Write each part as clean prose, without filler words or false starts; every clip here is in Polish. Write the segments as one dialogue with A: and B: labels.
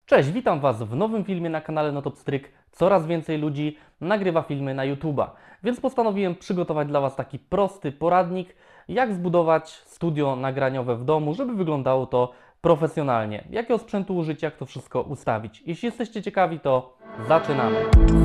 A: Cześć, witam Was w nowym filmie na kanale Notopstryk. Coraz więcej ludzi nagrywa filmy na YouTube'a, więc postanowiłem przygotować dla Was taki prosty poradnik, jak zbudować studio nagraniowe w domu, żeby wyglądało to profesjonalnie. Jakiego sprzętu użyć, jak to wszystko ustawić. Jeśli jesteście ciekawi, to zaczynamy.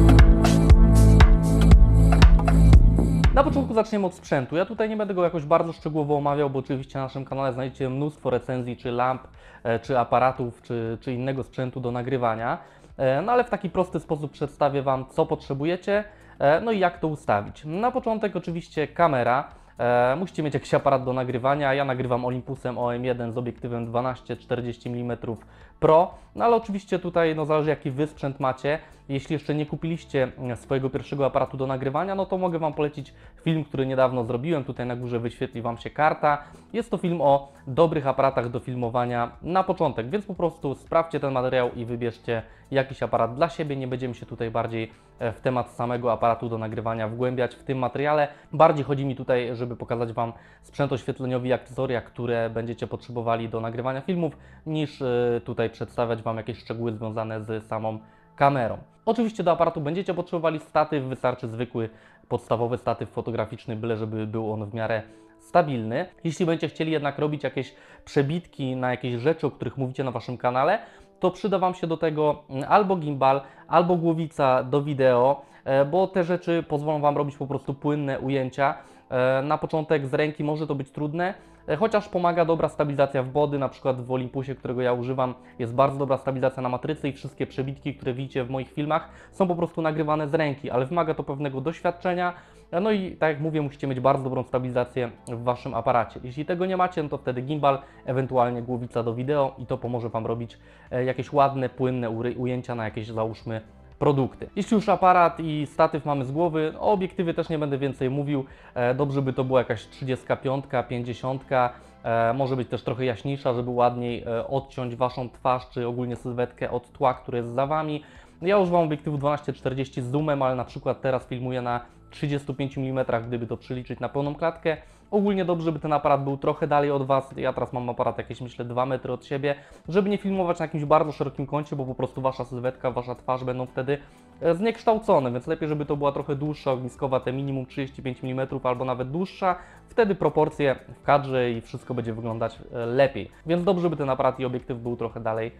A: Na początku zaczniemy od sprzętu. Ja tutaj nie będę go jakoś bardzo szczegółowo omawiał, bo oczywiście na naszym kanale znajdziecie mnóstwo recenzji, czy lamp, czy aparatów, czy innego sprzętu do nagrywania. No ale w taki prosty sposób przedstawię Wam, co potrzebujecie, no i jak to ustawić. Na początek oczywiście kamera. Musicie mieć jakiś aparat do nagrywania. Ja nagrywam Olympusem OM1 z obiektywem 12-40 mm Pro, no ale oczywiście tutaj zależy jaki Wy sprzęt macie. Jeśli jeszcze nie kupiliście swojego pierwszego aparatu do nagrywania, no to mogę Wam polecić film, który niedawno zrobiłem. Tutaj na górze wyświetli Wam się karta. Jest to film o dobrych aparatach do filmowania na początek, więc po prostu sprawdźcie ten materiał i wybierzcie jakiś aparat dla siebie. Nie będziemy się tutaj bardziej w temat samego aparatu do nagrywania wgłębiać w tym materiale. Bardziej chodzi mi tutaj, żeby pokazać Wam sprzęt oświetleniowy i akcesoria, które będziecie potrzebowali do nagrywania filmów, niż tutaj przedstawiać Wam jakieś szczegóły związane z samą kamerą. Oczywiście do aparatu będziecie potrzebowali statyw, wystarczy zwykły, podstawowy statyw fotograficzny, byle żeby był on w miarę stabilny. Jeśli będziecie chcieli jednak robić jakieś przebitki na jakieś rzeczy, o których mówicie na Waszym kanale, to przyda Wam się do tego albo gimbal, albo głowica do wideo, bo te rzeczy pozwolą Wam robić po prostu płynne ujęcia. Na początek z ręki może to być trudne, chociaż pomaga dobra stabilizacja w body, na przykład w Olympusie, którego ja używam, jest bardzo dobra stabilizacja na matrycy i wszystkie przebitki, które widzicie w moich filmach, są po prostu nagrywane z ręki, ale wymaga to pewnego doświadczenia, no i tak jak mówię, musicie mieć bardzo dobrą stabilizację w Waszym aparacie. Jeśli tego nie macie, no to wtedy gimbal, ewentualnie głowica do wideo i to pomoże Wam robić jakieś ładne, płynne ujęcia na jakieś, załóżmy, produkty. Jeśli już aparat i statyw mamy z głowy, o obiektywy też nie będę więcej mówił. Dobrze by to była jakaś 35, 50, może być też trochę jaśniejsza, żeby ładniej odciąć Waszą twarz, czy ogólnie sylwetkę od tła, które jest za Wami. Ja używam obiektywu 12-40 z zoomem, ale na przykład teraz filmuję na 35 mm, gdyby to przeliczyć na pełną klatkę. Ogólnie dobrze by ten aparat był trochę dalej od Was. Ja teraz mam aparat jakieś, myślę, 2 metry od siebie, żeby nie filmować na jakimś bardzo szerokim kącie, bo po prostu Wasza sylwetka, Wasza twarz będą wtedy zniekształcone, więc lepiej, żeby to była trochę dłuższa, ogniskowa, te minimum 35 mm albo nawet dłuższa. Wtedy proporcje w kadrze i wszystko będzie wyglądać lepiej. Więc dobrze by ten aparat i obiektyw był trochę dalej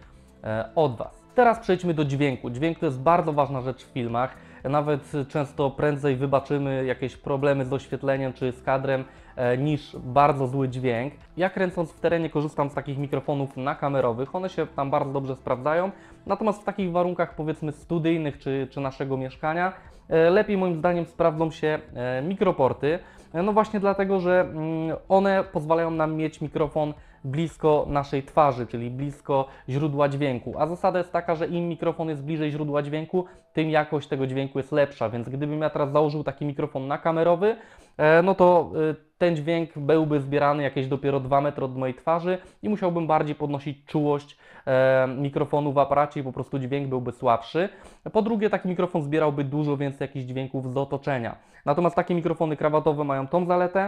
A: od Was. Teraz przejdźmy do dźwięku. Dźwięk to jest bardzo ważna rzecz w filmach. Nawet często prędzej wybaczymy jakieś problemy z oświetleniem czy z kadrem niż bardzo zły dźwięk. Ja kręcąc w terenie korzystam z takich mikrofonów nakamerowych, one się tam bardzo dobrze sprawdzają, natomiast w takich warunkach powiedzmy studyjnych czy naszego mieszkania lepiej moim zdaniem sprawdzą się mikroporty. No właśnie dlatego, że one pozwalają nam mieć mikrofon blisko naszej twarzy, czyli blisko źródła dźwięku. A zasada jest taka, że im mikrofon jest bliżej źródła dźwięku, tym jakość tego dźwięku jest lepsza. Więc gdybym ja teraz założył taki mikrofon nakamerowy, no to ten dźwięk byłby zbierany jakieś dopiero 2 metry od mojej twarzy i musiałbym bardziej podnosić czułość mikrofonu w aparacie i po prostu dźwięk byłby słabszy. Po drugie, taki mikrofon zbierałby dużo więcej jakichś dźwięków z otoczenia. Natomiast takie mikrofony krawatowe mają tą zaletę,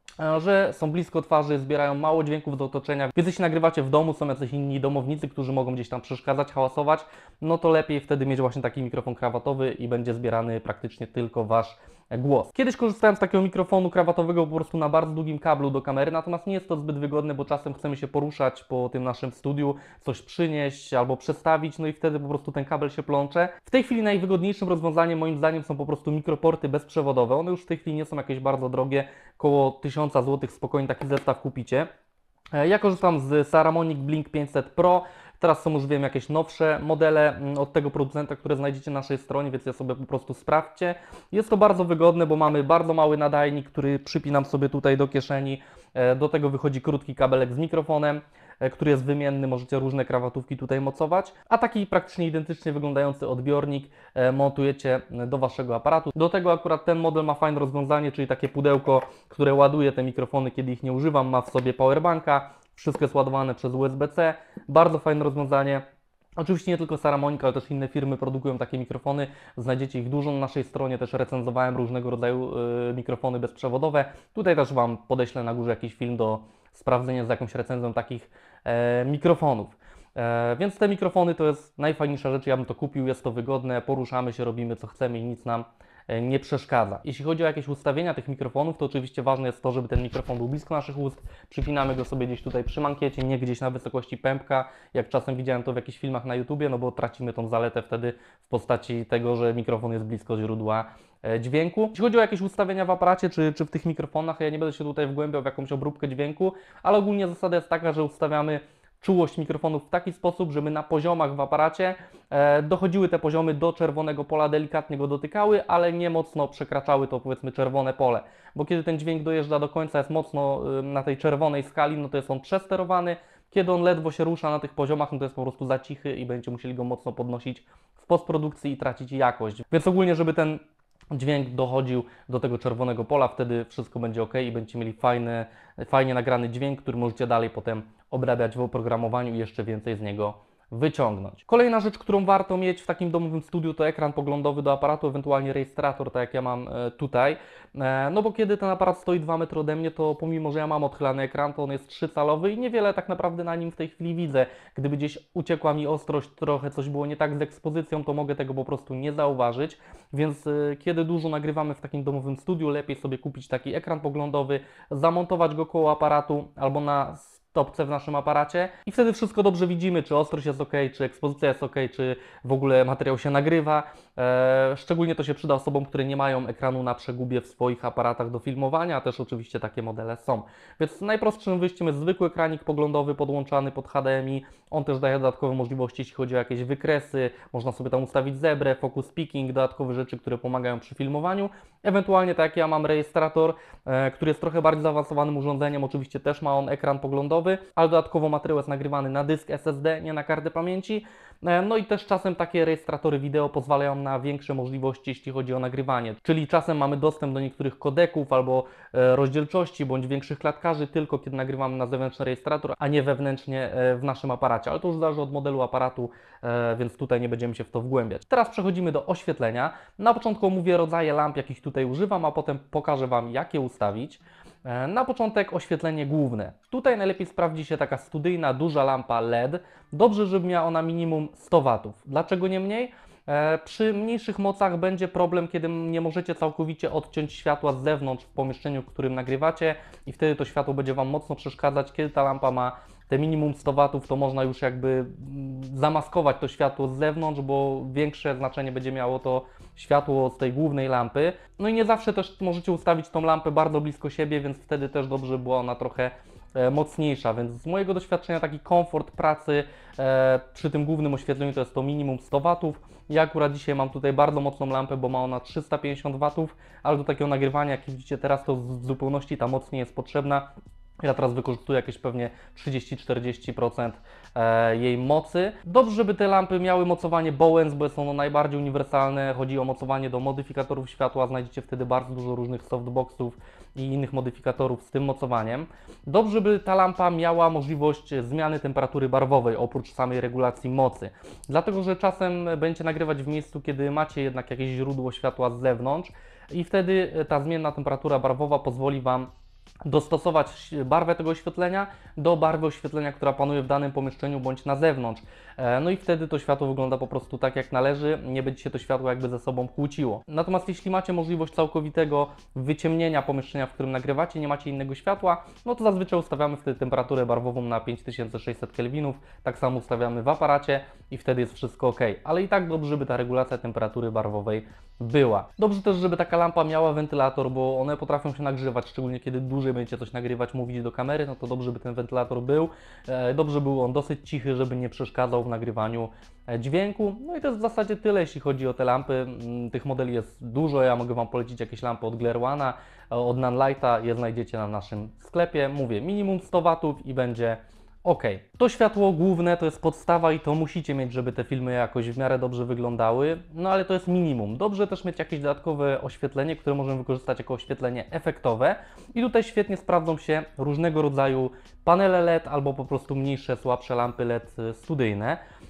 A: że są blisko twarzy, zbierają mało dźwięków do otoczenia, więc jeśli nagrywacie w domu, są jacyś inni domownicy, którzy mogą gdzieś tam przeszkadzać, hałasować, no to lepiej wtedy mieć właśnie taki mikrofon krawatowy i będzie zbierany praktycznie tylko Wasz głos. Kiedyś korzystałem z takiego mikrofonu krawatowego po prostu na bardzo długim kablu do kamery, natomiast nie jest to zbyt wygodne, bo czasem chcemy się poruszać po tym naszym studiu, coś przynieść albo przestawić, no i wtedy po prostu ten kabel się plącze. W tej chwili najwygodniejszym rozwiązaniem moim zdaniem są po prostu mikroporty bezprzewodowe. One już w tej chwili nie są jakieś bardzo drogie, około 1000 zł spokojnie taki zestaw kupicie. Ja korzystam z Saramonic Blink 500 Pro. Teraz są już wiem jakieś nowsze modele od tego producenta, które znajdziecie na naszej stronie, więc ja sobie po prostu sprawdźcie. Jest to bardzo wygodne, bo mamy bardzo mały nadajnik, który przypinam sobie tutaj do kieszeni. Do tego wychodzi krótki kabelek z mikrofonem, który jest wymienny, możecie różne krawatówki tutaj mocować, a taki praktycznie identycznie wyglądający odbiornik montujecie do Waszego aparatu. Do tego akurat ten model ma fajne rozwiązanie, czyli takie pudełko, które ładuje te mikrofony, kiedy ich nie używam, ma w sobie powerbanka, wszystko jest ładowane przez USB-C, bardzo fajne rozwiązanie. Oczywiście nie tylko Saramonic, ale też inne firmy produkują takie mikrofony. Znajdziecie ich dużo na naszej stronie, też recenzowałem różnego rodzaju mikrofony bezprzewodowe. Tutaj też Wam podeślę na górze jakiś film do sprawdzenia z jakąś recenzją takich mikrofonów. Więc te mikrofony to jest najfajniejsza rzecz, ja bym to kupił, jest to wygodne, poruszamy się, robimy co chcemy i nic nam nie przeszkadza. Jeśli chodzi o jakieś ustawienia tych mikrofonów, to oczywiście ważne jest to, żeby ten mikrofon był blisko naszych ust. Przypinamy go sobie gdzieś tutaj przy mankiecie, nie gdzieś na wysokości pępka, jak czasem widziałem to w jakichś filmach na YouTubie, no bo tracimy tą zaletę wtedy w postaci tego, że mikrofon jest blisko źródła dźwięku. Jeśli chodzi o jakieś ustawienia w aparacie czy w tych mikrofonach, ja nie będę się tutaj wgłębiał w jakąś obróbkę dźwięku, ale ogólnie zasada jest taka, że ustawiamy czułość mikrofonów w taki sposób, żeby na poziomach w aparacie dochodziły te poziomy do czerwonego pola, delikatnie go dotykały, ale nie mocno przekraczały to, powiedzmy, czerwone pole. Bo kiedy ten dźwięk dojeżdża do końca, jest mocno na tej czerwonej skali, no to jest on przesterowany. Kiedy on ledwo się rusza na tych poziomach, no to jest po prostu za cichy i będziecie musieli go mocno podnosić w postprodukcji i tracić jakość. Więc ogólnie, żeby ten dźwięk dochodził do tego czerwonego pola, wtedy wszystko będzie ok i będziecie mieli fajnie nagrany dźwięk, który możecie dalej potem obrabiać w oprogramowaniu i jeszcze więcej z niego wyciągnąć. Kolejna rzecz, którą warto mieć w takim domowym studiu, to ekran poglądowy do aparatu, ewentualnie rejestrator, tak jak ja mam tutaj. No bo kiedy ten aparat stoi 2 metry ode mnie, to pomimo, że ja mam odchylany ekran, to on jest 3-calowy i niewiele tak naprawdę na nim w tej chwili widzę. Gdyby gdzieś uciekła mi ostrość, trochę coś było nie tak z ekspozycją, to mogę tego po prostu nie zauważyć. Więc kiedy dużo nagrywamy w takim domowym studiu, lepiej sobie kupić taki ekran poglądowy, zamontować go koło aparatu albo na stopce w naszym aparacie i wtedy wszystko dobrze widzimy, czy ostrość jest ok, czy ekspozycja jest ok, czy w ogóle materiał się nagrywa. Szczególnie to się przyda osobom, które nie mają ekranu na przegubie w swoich aparatach do filmowania, a też oczywiście takie modele są. Więc najprostszym wyjściem jest zwykły ekranik poglądowy podłączany pod HDMI. On też daje dodatkowe możliwości, jeśli chodzi o jakieś wykresy, można sobie tam ustawić zebrę, focus picking, dodatkowe rzeczy, które pomagają przy filmowaniu. Ewentualnie tak jak ja mam rejestrator, który jest trochę bardziej zaawansowanym urządzeniem, oczywiście też ma on ekran poglądowy, ale dodatkowo materiał jest nagrywany na dysk SSD, nie na kartę pamięci. No i też czasem takie rejestratory wideo pozwalają na większe możliwości, jeśli chodzi o nagrywanie. Czyli czasem mamy dostęp do niektórych kodeków albo rozdzielczości bądź większych klatkarzy tylko kiedy nagrywamy na zewnętrzny rejestrator, a nie wewnętrznie w naszym aparacie. Ale to już zależy od modelu aparatu, więc tutaj nie będziemy się w to wgłębiać. Teraz przechodzimy do oświetlenia. Na początku omówię rodzaje lamp, jakich tutaj używam, a potem pokażę Wam, jak je ustawić. Na początek oświetlenie główne. Tutaj najlepiej sprawdzi się taka studyjna, duża lampa LED. Dobrze, żeby miała ona minimum 100 W. Dlaczego nie mniej? Przy mniejszych mocach będzie problem, kiedy nie możecie całkowicie odciąć światła z zewnątrz w pomieszczeniu, w którym nagrywacie i wtedy to światło będzie Wam mocno przeszkadzać. Kiedy ta lampa ma te minimum 100 W, to można już jakby zamaskować to światło z zewnątrz, bo większe znaczenie będzie miało to światło z tej głównej lampy. No i nie zawsze też możecie ustawić tą lampę bardzo blisko siebie, więc wtedy też dobrze była ona trochę mocniejsza, więc z mojego doświadczenia taki komfort pracy przy tym głównym oświetleniu to jest to minimum 100 W. Ja akurat dzisiaj mam tutaj bardzo mocną lampę, bo ma ona 350 W, ale do takiego nagrywania, jak widzicie teraz, to w zupełności ta moc nie jest potrzebna. Ja teraz wykorzystuję jakieś pewnie 30-40% jej mocy. Dobrze, żeby te lampy miały mocowanie Bowens, bo jest ono najbardziej uniwersalne. Chodzi o mocowanie do modyfikatorów światła. Znajdziecie wtedy bardzo dużo różnych softboxów i innych modyfikatorów z tym mocowaniem. Dobrze, żeby ta lampa miała możliwość zmiany temperatury barwowej, oprócz samej regulacji mocy. Dlatego, że czasem będziecie nagrywać w miejscu, kiedy macie jednak jakieś źródło światła z zewnątrz i wtedy ta zmienna temperatura barwowa pozwoli Wam dostosować barwę tego oświetlenia do barwy oświetlenia, która panuje w danym pomieszczeniu bądź na zewnątrz. No i wtedy to światło wygląda po prostu tak jak należy, nie będzie się to światło jakby ze sobą kłóciło. Natomiast jeśli macie możliwość całkowitego wyciemnienia pomieszczenia, w którym nagrywacie, nie macie innego światła, no to zazwyczaj ustawiamy wtedy temperaturę barwową na 5600 Kelvinów, tak samo ustawiamy w aparacie i wtedy jest wszystko ok. Ale i tak dobrze, żeby ta regulacja temperatury barwowej była. Dobrze też, żeby taka lampa miała wentylator, bo one potrafią się nagrzewać, szczególnie kiedy dłużej będziecie coś nagrywać, mówić do kamery, no to dobrze, żeby ten wentylator był. Dobrze był on dosyć cichy, żeby nie przeszkadzał w nagrywaniu dźwięku. No i to jest w zasadzie tyle, jeśli chodzi o te lampy. Tych modeli jest dużo, ja mogę Wam polecić jakieś lampy od Glare One'a, od Nanlighta, je znajdziecie na naszym sklepie. Mówię, minimum 100 W i będzie ok. To światło główne to jest podstawa i to musicie mieć, żeby te filmy jakoś w miarę dobrze wyglądały, no ale to jest minimum. Dobrze też mieć jakieś dodatkowe oświetlenie, które możemy wykorzystać jako oświetlenie efektowe i tutaj świetnie sprawdzą się różnego rodzaju panele LED albo po prostu mniejsze, słabsze lampy LED studyjne.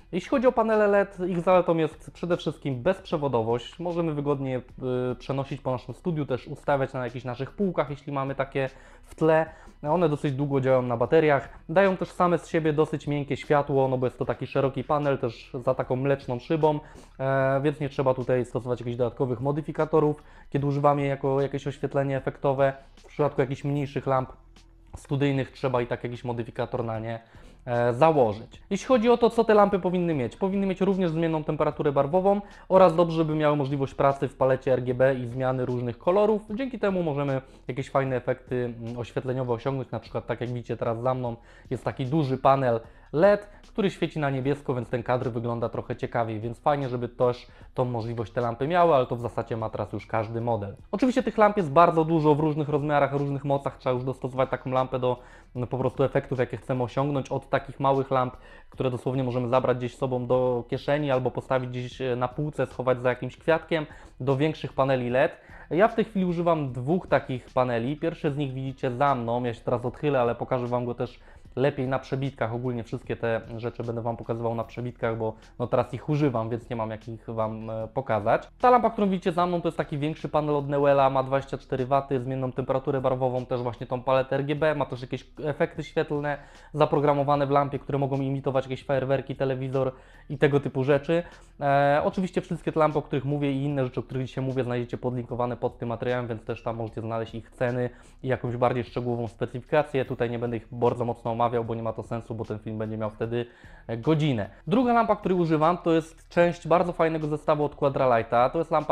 A: Jeśli chodzi o panele LED, ich zaletą jest przede wszystkim bezprzewodowość. Możemy wygodnie przenosić po naszym studiu, też ustawiać na jakichś naszych półkach, jeśli mamy takie w tle. One dosyć długo działają na bateriach. Dają też same z siebie dosyć miękkie światło, no bo jest to taki szeroki panel, też za taką mleczną szybą, więc nie trzeba tutaj stosować jakichś dodatkowych modyfikatorów, kiedy używamy je jako jakieś oświetlenie efektowe. W przypadku jakichś mniejszych lamp studyjnych trzeba i tak jakiś modyfikator na nie założyć. Jeśli chodzi o to, co te lampy powinny mieć również zmienną temperaturę barwową oraz dobrze, żeby miały możliwość pracy w palecie RGB i zmiany różnych kolorów. Dzięki temu możemy jakieś fajne efekty oświetleniowe osiągnąć, na przykład tak jak widzicie teraz za mną jest taki duży panel LED, który świeci na niebiesko, więc ten kadr wygląda trochę ciekawiej, więc fajnie, żeby też tą możliwość te lampy miały, ale to w zasadzie ma teraz już każdy model. Oczywiście tych lamp jest bardzo dużo w różnych rozmiarach, różnych mocach, trzeba już dostosować taką lampę do po prostu efektów, jakie chcemy osiągnąć, od takich małych lamp, które dosłownie możemy zabrać gdzieś z sobą do kieszeni albo postawić gdzieś na półce, schować za jakimś kwiatkiem, do większych paneli LED. Ja w tej chwili używam dwóch takich paneli. Pierwszy z nich widzicie za mną, ja się teraz odchylę, ale pokażę Wam go też lepiej na przebitkach. Ogólnie wszystkie te rzeczy będę Wam pokazywał na przebitkach, bo no teraz ich używam, więc nie mam jak ich Wam pokazać. Ta lampa, którą widzicie za mną, to jest taki większy panel od Newella, ma 24 W, zmienną temperaturę barwową, też właśnie tą paletę RGB, ma też jakieś efekty świetlne zaprogramowane w lampie, które mogą imitować jakieś fajerwerki, telewizor i tego typu rzeczy. Oczywiście wszystkie te lampy, o których mówię i inne rzeczy, o których dzisiaj mówię, znajdziecie podlinkowane pod tym materiałem, więc też tam możecie znaleźć ich ceny i jakąś bardziej szczegółową specyfikację. Tutaj nie będę ich bardzo mocno omawiał, bo nie ma to sensu, bo ten film będzie miał wtedy godzinę. Druga lampa, której używam, to jest część bardzo fajnego zestawu od Quadralighta. To jest lampa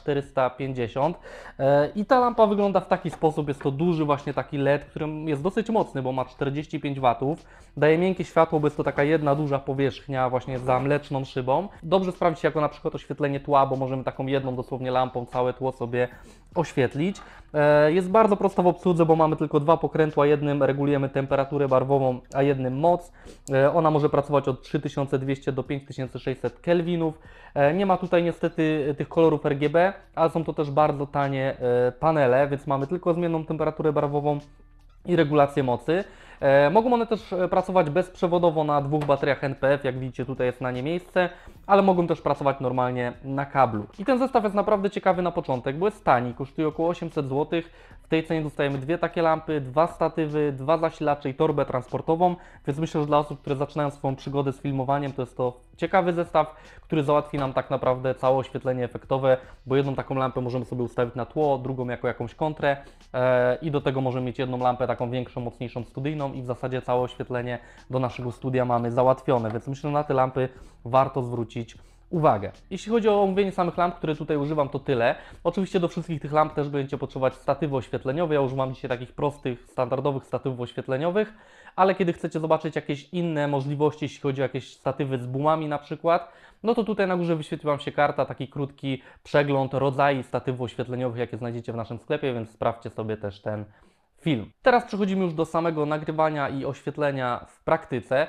A: TA450 i ta lampa wygląda w taki sposób. Jest to duży właśnie taki LED, który jest dosyć mocny, bo ma 45 W. Daje miękkie światło, bo jest to taka jedna duża powierzchnia właśnie za mleczną szybą. Dobrze sprawdzi się jako na przykład oświetlenie tła, bo możemy taką jedną dosłownie lampą całe tło sobie oświetlić. Jest bardzo prosta w obsłudze, bo mamy tylko dwa pokrętła, jednym regulujemy temperaturę barwową, a jednym moc. Ona może pracować od 3200 do 5600 kelwinów. Nie ma tutaj niestety tych kolorów RGB, ale są to też bardzo tanie panele, więc mamy tylko zmienną temperaturę barwową i regulację mocy. Mogą one też pracować bezprzewodowo na dwóch bateriach NPF, jak widzicie tutaj jest na nie miejsce, ale mogą też pracować normalnie na kablu. I ten zestaw jest naprawdę ciekawy na początek, bo jest tani, kosztuje około 800 zł. W tej cenie dostajemy dwie takie lampy, dwa statywy, dwa zasilacze i torbę transportową, więc myślę, że dla osób, które zaczynają swoją przygodę z filmowaniem, to jest to ciekawy zestaw, który załatwi nam tak naprawdę całe oświetlenie efektowe, bo jedną taką lampę możemy sobie ustawić na tło, drugą jako jakąś kontrę i do tego możemy mieć jedną lampę taką większą, mocniejszą studyjną i w zasadzie całe oświetlenie do naszego studia mamy załatwione, więc myślę, że na te lampy warto zwrócić uwagę. Jeśli chodzi o omówienie samych lamp, które tutaj używam, to tyle. Oczywiście do wszystkich tych lamp też będziecie potrzebować statywy oświetleniowe. Ja używam dzisiaj takich prostych, standardowych statywów oświetleniowych, ale kiedy chcecie zobaczyć jakieś inne możliwości, jeśli chodzi o jakieś statywy z boomami na przykład, no to tutaj na górze wyświetli Wam się karta, taki krótki przegląd rodzajów statywów oświetleniowych, jakie znajdziecie w naszym sklepie, więc sprawdźcie sobie też ten film. Teraz przechodzimy już do samego nagrywania i oświetlenia w praktyce.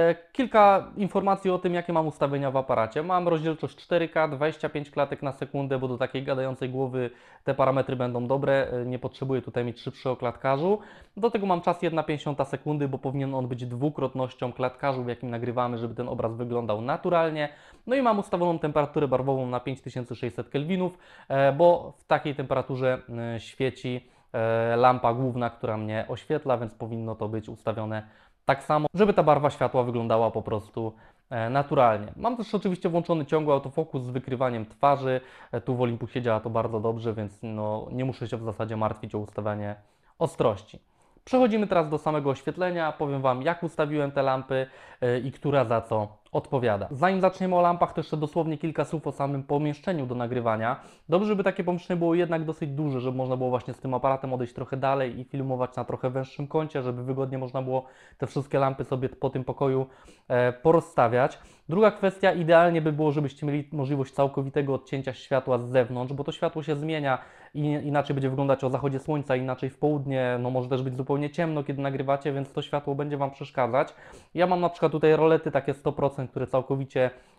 A: Kilka informacji o tym, jakie mam ustawienia w aparacie. Mam rozdzielczość 4K, 25 klatek na sekundę, bo do takiej gadającej głowy te parametry będą dobre. Nie potrzebuję tutaj mieć szybszy o klatkarzu. Do tego mam czas 1/50 sekundy, bo powinien on być dwukrotnością klatkarzu, w jakim nagrywamy, żeby ten obraz wyglądał naturalnie. No i mam ustawioną temperaturę barwową na 5600 kelwinów, bo w takiej temperaturze świeci lampa główna, która mnie oświetla, więc powinno to być ustawione tak samo, żeby ta barwa światła wyglądała po prostu naturalnie. Mam też oczywiście włączony ciągły autofokus z wykrywaniem twarzy. Tu w Olympusie działa to bardzo dobrze, więc no, nie muszę się w zasadzie martwić o ustawianie ostrości. Przechodzimy teraz do samego oświetlenia. Powiem Wam, jak ustawiłem te lampy i która za co odpowiada. Zanim zaczniemy o lampach, to jeszcze dosłownie kilka słów o samym pomieszczeniu do nagrywania. Dobrze, żeby takie pomieszczenie było jednak dosyć duże, żeby można było właśnie z tym aparatem odejść trochę dalej i filmować na trochę węższym kącie, żeby wygodnie można było te wszystkie lampy sobie po tym pokoju porozstawiać. Druga kwestia, idealnie by było, żebyście mieli możliwość całkowitego odcięcia światła z zewnątrz, bo to światło się zmienia i inaczej będzie wyglądać o zachodzie słońca, inaczej w południe, no może też być zupełnie ciemno, kiedy nagrywacie, więc to światło będzie Wam przeszkadzać. Ja mam na przykład tutaj rolety takie 100%, które całkowicie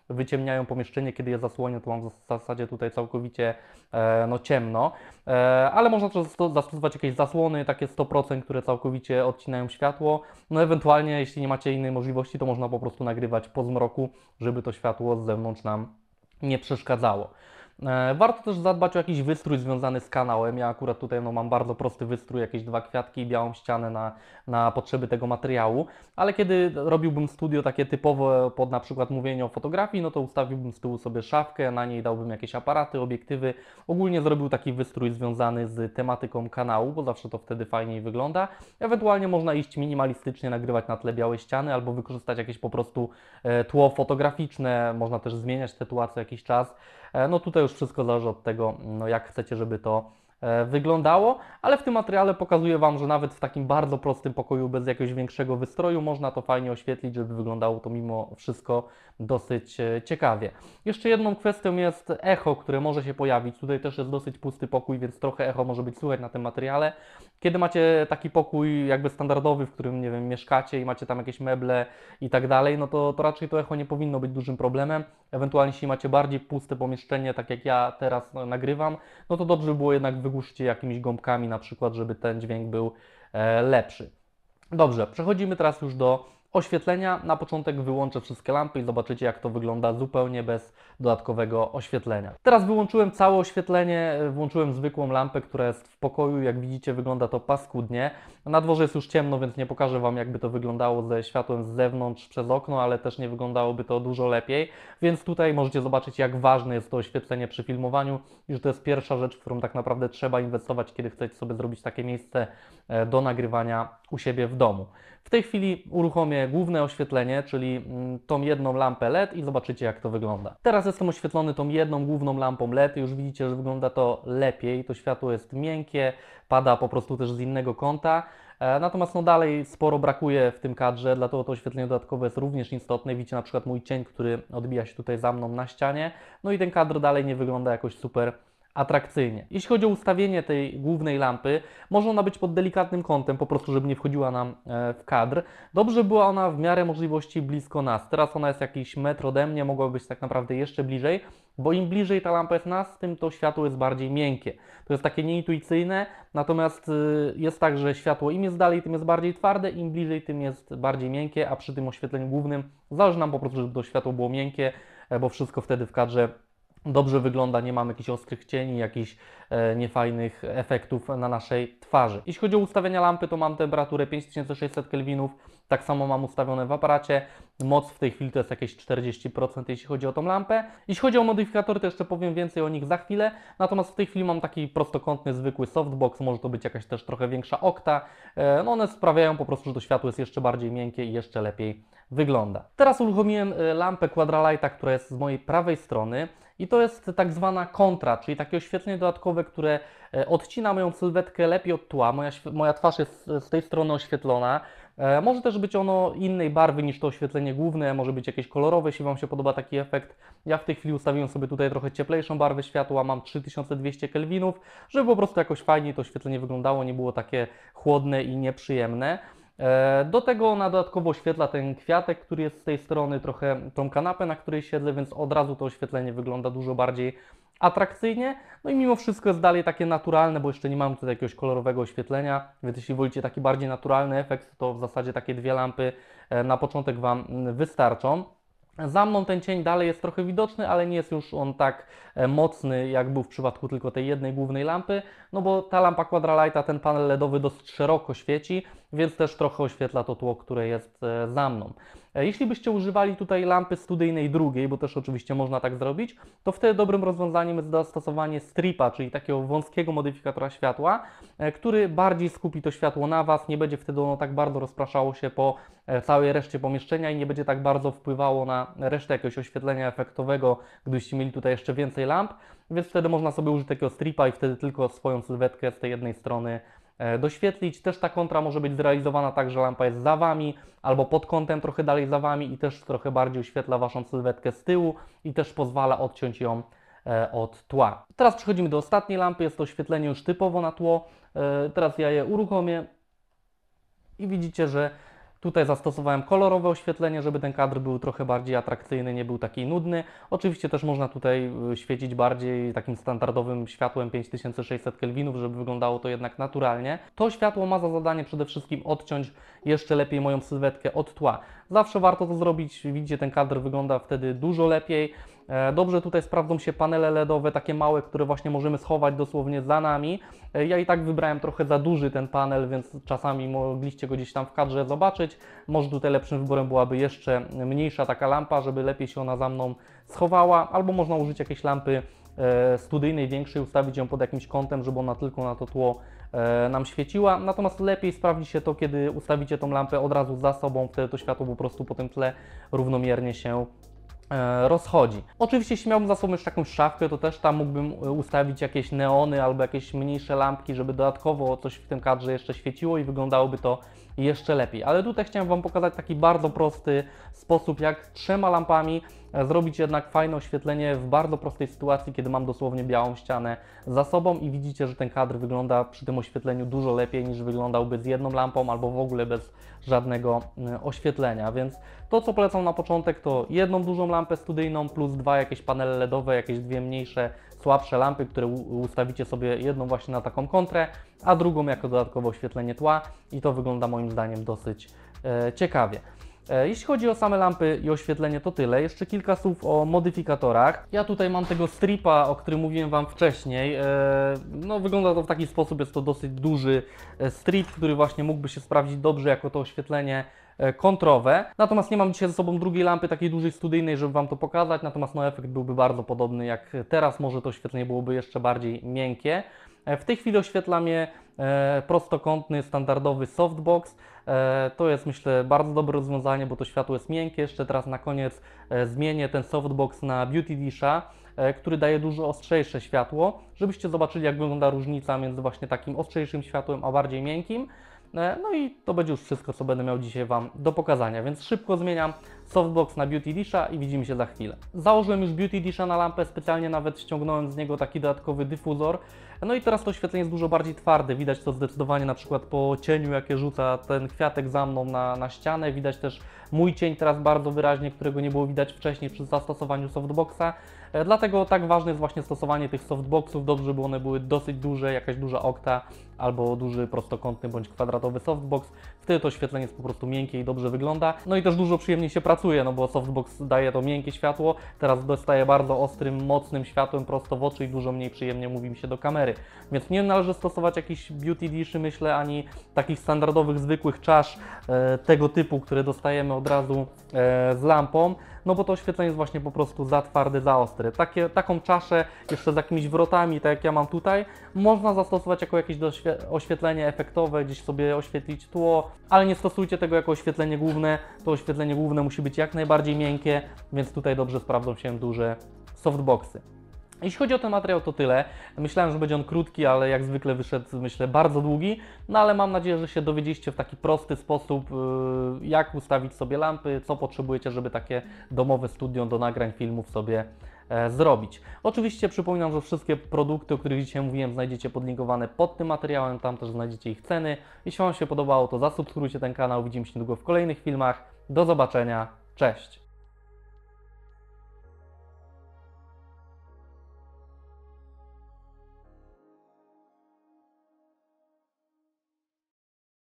A: wyciemniają pomieszczenie, kiedy je zasłonię, to mam w zasadzie tutaj całkowicie no, ciemno, ale można też zastosować jakieś zasłony, takie 100%, które całkowicie odcinają światło, no ewentualnie jeśli nie macie innej możliwości, to można po prostu nagrywać po zmroku, żeby to światło z zewnątrz nam nie przeszkadzało. Warto też zadbać o jakiś wystrój związany z kanałem. Ja akurat tutaj no, mam bardzo prosty wystrój, jakieś 2 kwiatki i białą ścianę na potrzeby tego materiału, ale kiedy robiłbym studio takie typowe pod na przykład mówienie o fotografii, no to ustawiłbym z tyłu sobie szafkę, na niej dałbym jakieś aparaty, obiektywy. Ogólnie zrobił taki wystrój związany z tematyką kanału, bo zawsze to wtedy fajniej wygląda. Ewentualnie można iść minimalistycznie, nagrywać na tle białej ściany albo wykorzystać jakieś po prostu tło fotograficzne. Można też zmieniać te tła co jakiś czas. No tutaj już wszystko zależy od tego, no jak chcecie, żeby to wyglądało, ale w tym materiale pokazuję Wam, że nawet w takim bardzo prostym pokoju bez jakiegoś większego wystroju można to fajnie oświetlić, żeby wyglądało to mimo wszystko dosyć ciekawie. Jeszcze jedną kwestią jest echo, które może się pojawić. Tutaj też jest dosyć pusty pokój, więc trochę echo może być słychać na tym materiale. Kiedy macie taki pokój jakby standardowy, w którym, nie wiem, mieszkacie i macie tam jakieś meble i tak dalej, no to raczej to echo nie powinno być dużym problemem. Ewentualnie jeśli macie bardziej puste pomieszczenie, tak jak ja teraz nagrywam, no to dobrze by było jednak wygłuszyć je jakimiś gąbkami na przykład, żeby ten dźwięk był lepszy. Dobrze, przechodzimy teraz już do oświetlenia. Na początek wyłączę wszystkie lampy i zobaczycie, jak to wygląda zupełnie bez dodatkowego oświetlenia. Teraz wyłączyłem całe oświetlenie, włączyłem zwykłą lampę, która jest w pokoju. Jak widzicie, wygląda to paskudnie. Na dworze jest już ciemno, więc nie pokażę Wam, jakby to wyglądało ze światłem z zewnątrz przez okno, ale też nie wyglądałoby to dużo lepiej. Więc tutaj możecie zobaczyć, jak ważne jest to oświetlenie przy filmowaniu i że to jest pierwsza rzecz, w którą tak naprawdę trzeba inwestować, kiedy chcecie sobie zrobić takie miejsce do nagrywania u siebie w domu. W tej chwili uruchomię główne oświetlenie, czyli tą jedną lampę LED i zobaczycie, jak to wygląda. Teraz jestem oświetlony tą jedną główną lampą LED i już widzicie, że wygląda to lepiej. To światło jest miękkie, pada po prostu też z innego kąta. Natomiast no dalej sporo brakuje w tym kadrze, dlatego to oświetlenie dodatkowe jest również istotne. Widzicie na przykład mój cień, który odbija się tutaj za mną na ścianie. No i ten kadr dalej nie wygląda jakoś super atrakcyjnie. Jeśli chodzi o ustawienie tej głównej lampy, może ona być pod delikatnym kątem, po prostu żeby nie wchodziła nam w kadr. Dobrze była ona w miarę możliwości blisko nas. Teraz ona jest jakiś metr ode mnie, mogłaby być tak naprawdę jeszcze bliżej, bo im bliżej ta lampa jest nas, tym to światło jest bardziej miękkie. To jest takie nieintuicyjne, natomiast jest tak, że światło im jest dalej, tym jest bardziej twarde, im bliżej, tym jest bardziej miękkie, a przy tym oświetleniu głównym zależy nam po prostu, żeby to światło było miękkie, bo wszystko wtedy w kadrze dobrze wygląda, nie mamy jakichś ostrych cieni, jakichś niefajnych efektów na naszej twarzy. Jeśli chodzi o ustawienia lampy, to mam temperaturę 5600 kelwinów, tak samo mam ustawione w aparacie. Moc w tej chwili to jest jakieś 40%, jeśli chodzi o tą lampę. Jeśli chodzi o modyfikatory, to jeszcze powiem więcej o nich za chwilę. Natomiast w tej chwili mam taki prostokątny, zwykły softbox, może to być jakaś też trochę większa okta. No one sprawiają po prostu, że to światło jest jeszcze bardziej miękkie i jeszcze lepiej wygląda. Teraz uruchomiłem lampę Quadralighta, która jest z mojej prawej strony. I to jest tak zwana kontra, czyli takie oświetlenie dodatkowe, które odcina moją sylwetkę lepiej od tła. Moja twarz jest z tej strony oświetlona. Może też być ono innej barwy niż to oświetlenie główne, może być jakieś kolorowe, jeśli Wam się podoba taki efekt. Ja w tej chwili ustawiłem sobie tutaj trochę cieplejszą barwę światła, mam 3200 kelwinów, żeby po prostu jakoś fajniej to oświetlenie wyglądało, nie było takie chłodne i nieprzyjemne. Do tego ona dodatkowo oświetla ten kwiatek, który jest z tej strony, trochę tą kanapę, na której siedzę, więc od razu to oświetlenie wygląda dużo bardziej atrakcyjnie. No i mimo wszystko jest dalej takie naturalne, bo jeszcze nie mam tutaj jakiegoś kolorowego oświetlenia, więc jeśli wolicie taki bardziej naturalny efekt, to w zasadzie takie 2 lampy na początek Wam wystarczą. Za mną ten cień dalej jest trochę widoczny, ale nie jest już on tak mocny, jak był w przypadku tylko tej jednej głównej lampy, no bo ta lampa Quadralighta, ten panel LEDowy dosyć szeroko świeci, więc też trochę oświetla to tło, które jest za mną. Jeśli byście używali tutaj lampy studyjnej drugiej, bo też oczywiście można tak zrobić, to wtedy dobrym rozwiązaniem jest zastosowanie stripa, czyli takiego wąskiego modyfikatora światła, który bardziej skupi to światło na Was, nie będzie wtedy ono tak bardzo rozpraszało się po całej reszcie pomieszczenia i nie będzie tak bardzo wpływało na resztę jakiegoś oświetlenia efektowego, gdybyście mieli tutaj jeszcze więcej lamp, więc wtedy można sobie użyć takiego stripa i wtedy tylko swoją sylwetkę z tej jednej strony doświetlić. Też ta kontra może być zrealizowana tak, że lampa jest za Wami albo pod kątem trochę dalej za Wami i też trochę bardziej oświetla Waszą sylwetkę z tyłu i też pozwala odciąć ją od tła. Teraz przechodzimy do ostatniej lampy, jest to oświetlenie już typowo na tło. Teraz ja je uruchomię i widzicie, że Tutaj zastosowałem kolorowe oświetlenie, żeby ten kadr był trochę bardziej atrakcyjny, nie był taki nudny. Oczywiście też można tutaj świecić bardziej takim standardowym światłem 5600 kelwinów, żeby wyglądało to jednak naturalnie. To światło ma za zadanie przede wszystkim odciąć jeszcze lepiej moją sylwetkę od tła. Zawsze warto to zrobić, widzicie, ten kadr wygląda wtedy dużo lepiej. Dobrze tutaj sprawdzą się panele LEDowe, takie małe, które właśnie możemy schować dosłownie za nami. Ja i tak wybrałem trochę za duży ten panel, więc czasami mogliście go gdzieś tam w kadrze zobaczyć. Może tutaj lepszym wyborem byłaby jeszcze mniejsza taka lampa, żeby lepiej się ona za mną schowała, albo można użyć jakiejś lampy studyjnej, większej, ustawić ją pod jakimś kątem, żeby ona tylko na to tło nam świeciła. Natomiast lepiej sprawdzi się to, kiedy ustawicie tą lampę od razu za sobą, wtedy to światło po prostu po tym tle równomiernie się rozchodzi. Oczywiście jeśli miałbym za sobą jeszcze jakąś szafkę, to też tam mógłbym ustawić jakieś neony albo jakieś mniejsze lampki, żeby dodatkowo coś w tym kadrze jeszcze świeciło i wyglądałoby to jeszcze lepiej. Ale tutaj chciałem Wam pokazać taki bardzo prosty sposób, jak 3 lampami zrobić jednak fajne oświetlenie w bardzo prostej sytuacji, kiedy mam dosłownie białą ścianę za sobą i widzicie, że ten kadr wygląda przy tym oświetleniu dużo lepiej niż wyglądałby z jedną lampą albo w ogóle bez żadnego oświetlenia. Więc to, co polecam na początek, to jedną dużą lampę studyjną plus 2 jakieś panele LEDowe, jakieś 2 mniejsze, słabsze lampy, które ustawicie sobie jedną właśnie na taką kontrę, a drugą jako dodatkowe oświetlenie tła i to wygląda moim zdaniem dosyć ciekawie. Jeśli chodzi o same lampy i oświetlenie, to tyle. Jeszcze kilka słów o modyfikatorach. Ja tutaj mam tego stripa, o którym mówiłem Wam wcześniej. No, wygląda to w taki sposób, jest to dosyć duży strip, który właśnie mógłby się sprawdzić dobrze jako to oświetlenie kontrowe. Natomiast nie mam dzisiaj ze sobą drugiej lampy takiej dużej studyjnej, żeby Wam to pokazać, natomiast no, efekt byłby bardzo podobny jak teraz. Może to oświetlenie byłoby jeszcze bardziej miękkie. W tej chwili oświetla mnie prostokątny, standardowy softbox. To jest, myślę, bardzo dobre rozwiązanie, bo to światło jest miękkie. Jeszcze teraz na koniec zmienię ten softbox na Beauty Disha, który daje dużo ostrzejsze światło, żebyście zobaczyli, jak wygląda różnica między właśnie takim ostrzejszym światłem a bardziej miękkim. No i to będzie już wszystko, co będę miał dzisiaj Wam do pokazania, więc szybko zmieniam softbox na Beauty Disha i widzimy się za chwilę. Założyłem już Beauty Disha na lampę, specjalnie nawet ściągnąłem z niego taki dodatkowy dyfuzor. No i teraz to oświetlenie jest dużo bardziej twarde, widać to zdecydowanie na przykład po cieniu, jakie rzuca ten kwiatek za mną na ścianę. Widać też mój cień teraz bardzo wyraźnie, którego nie było widać wcześniej przy zastosowaniu softboxa. Dlatego tak ważne jest właśnie stosowanie tych softboxów, dobrze, żeby one były dosyć duże, jakaś duża okta albo duży prostokątny bądź kwadratowy softbox. Wtedy to oświetlenie jest po prostu miękkie i dobrze wygląda. No i też dużo przyjemniej się pracuje, no bo softbox daje to miękkie światło, teraz dostaje bardzo ostrym, mocnym światłem prosto w oczy i dużo mniej przyjemnie mówi mi się do kamery. Więc nie należy stosować jakichś beauty diszy, myślę, ani takich standardowych, zwykłych czasz tego typu, które dostajemy od razu z lampą, no bo to oświetlenie jest właśnie po prostu za twarde, za ostre. Taką czaszę jeszcze z jakimiś wrotami, tak jak ja mam tutaj, można zastosować jako jakieś oświetlenie efektowe, gdzieś sobie oświetlić tło, ale nie stosujcie tego jako oświetlenie główne. To oświetlenie główne musi być jak najbardziej miękkie, więc tutaj dobrze sprawdzą się duże softboxy. Jeśli chodzi o ten materiał, to tyle. Myślałem, że będzie on krótki, ale jak zwykle wyszedł, myślę, bardzo długi. No ale mam nadzieję, że się dowiedzieliście w taki prosty sposób, jak ustawić sobie lampy, co potrzebujecie, żeby takie domowe studio do nagrań filmów sobie zrobić. Oczywiście przypominam, że wszystkie produkty, o których dzisiaj mówiłem, znajdziecie podlinkowane pod tym materiałem, tam też znajdziecie ich ceny. Jeśli Wam się podobało, to zasubskrybujcie ten kanał, widzimy się niedługo w kolejnych filmach. Do zobaczenia, cześć!